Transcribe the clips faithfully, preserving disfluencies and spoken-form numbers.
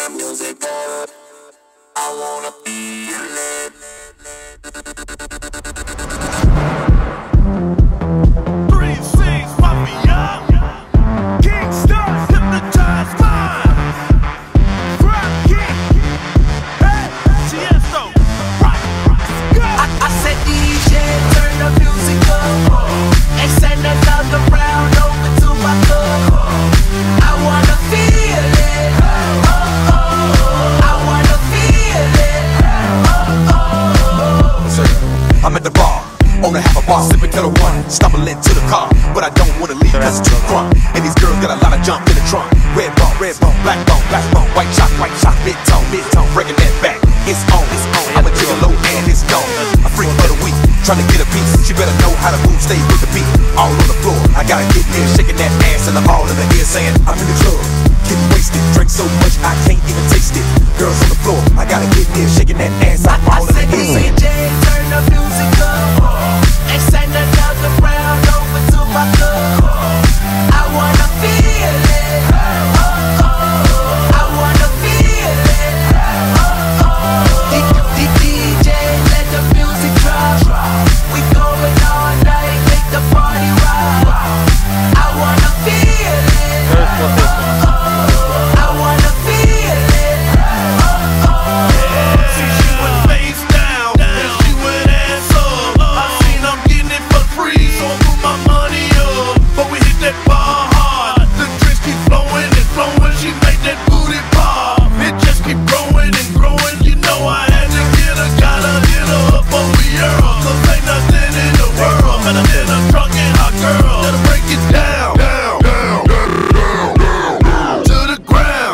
music up. I wanna feel it. Three C's, mafia. King stars, hypnotize minds. Rock king. Hey, Tiesto. Right, go. I, I said D J, turn the music up and send another round over to my club. I wanna feel it. Oh, oh. I wanna feel it. Oh, oh. I'm at the bar, on a half a bar, sipping to the one, stumbling to the car, but I don't wanna leave cause it's too crunk. And these girls got a lot of jump in the trunk. Red bone, red bone, black bone, black bone, white chalk, white chalk, mid tone, mid tone, breaking that back. It's on, it's on. I'm a jiggle low and it's gone. A freak for the week, trying to get a piece. She better know how to move, stay with the beat. All on the floor, I gotta get there, shaking that ass and the all in the ear saying I'm in the club. Getting wasted, drink so much I can't even taste it. Girls on the floor, I gotta get there, shaking that ass. I'm all in the ear saying D J, turn the music up and send another round over to my club. I wanna feel it. Oh, oh. I wanna feel it. Oh, oh. D J, let the music drop. We going all night, make the party rock. I wanna feel it. Oh, oh. I wanna feel it. Oh, oh. See, she went face down, and she went ass up. I seen I'm getting it for free, so I put my money up. But we hit that bar hard, the drinks keep flowing and flowing. She made that booty pop, it just keep growing and growing. You know I had to get her, gotta hit her up over here, cause ain't nothing in the world better than a drunk and hot girl. Gotta break it down, down, down, down, down, down, to the ground.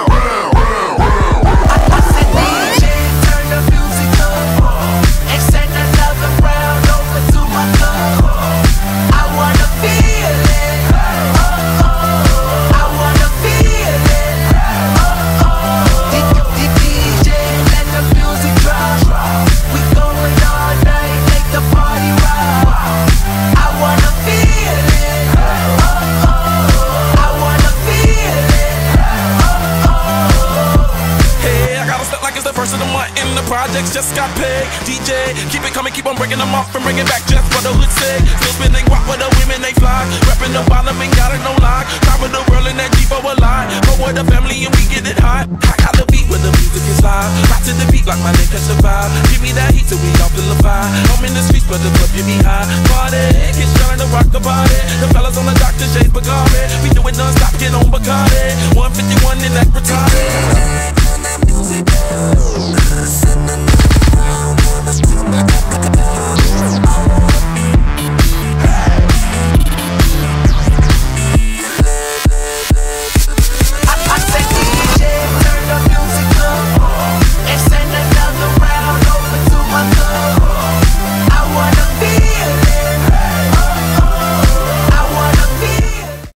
I said D J, turn the music up and send another round over to my club. I wanna feel it. Oh, oh. I wanna feel it. Oh, oh. D J, let the music drop. We going all night, make the party rock. I wanna feel it. Oh, oh. I wanna feel it. Oh, oh. Hey, I gotta step like it's the first of the month and the projects just got paid. D J, keep it coming, keep on breaking them off and bring it back just what the hood say. Still spinning guap with the women they fly. Reppin' the bottom and got it no lie. Top of the world in that G for a lie. But with the family and we get it hot. I got the beat with the music is live. Rock to the beat like my nigga catch a vibe. Give me that heat till we all feel the vibe. I'm in the streets but the club get me high. Party, get trying to rock the body. The fellas on the Doctor J's Bacardi. We do it non-stop, get on Bacardi. one fifty-one in that retarded. Turn that music up.